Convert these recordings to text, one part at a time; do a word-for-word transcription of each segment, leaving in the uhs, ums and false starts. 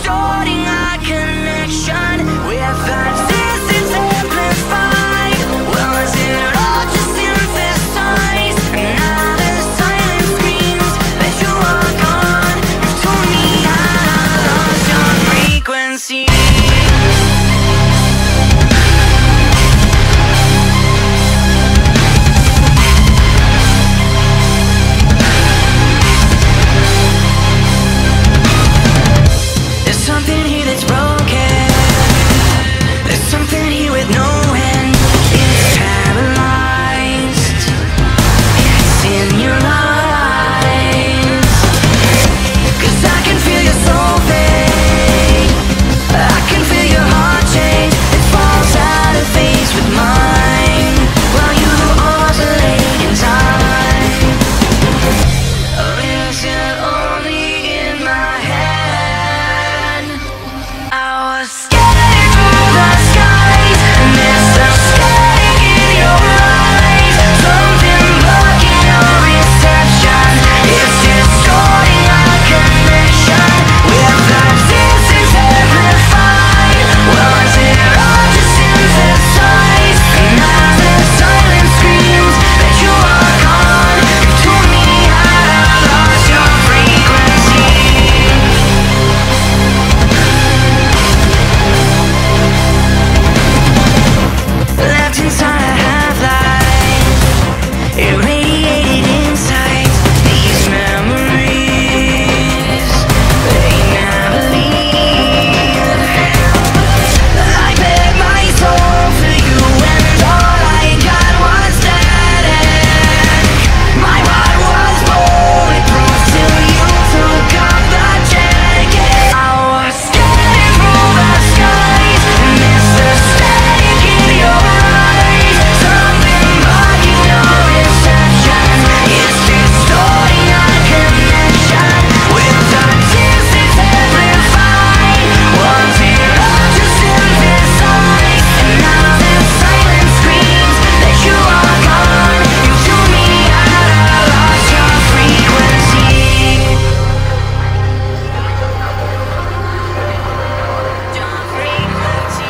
distorting our connection with our distance amplified. Well, is it all just synthesized? And now the silent screams that you are gone. You told me I lost your frequency. Something here that's broken. There's something here with no end. It's paralyzed. It's in your eyes. 'Cause I can feel your soul fade. I can feel your heart change. It falls out of phase with mine while you oscillate in time. Or is it only in my head? I was scared through the skies, and there's some static in your eyes. Something blocking your reception. It's distorting our connection with our distance amplified. Well, is it all just synthesized? And now the silence screams that you are gone. You told me I lost your frequency. Left inside a half-life, irradiated insight. These memories, they never leave. I bet my soul for you, and all I got was static. My heart was bulletproof till you took off the jacket. I was scared through the skies, and there's the static in your eyes. Something blocking your reception. It's distorting our connection with our distance amplified. Was it all just synthesized? And now the silence screams that you are gone. You told me I lost your frequency. Your frequency.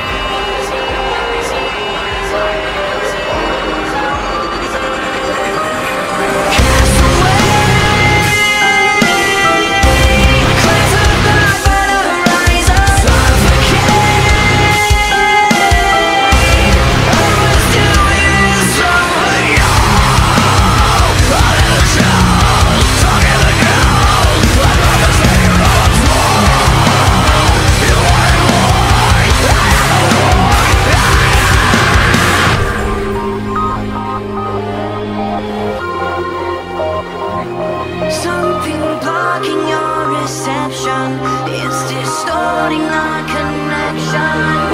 Something blocking your reception. It's distorting our connection.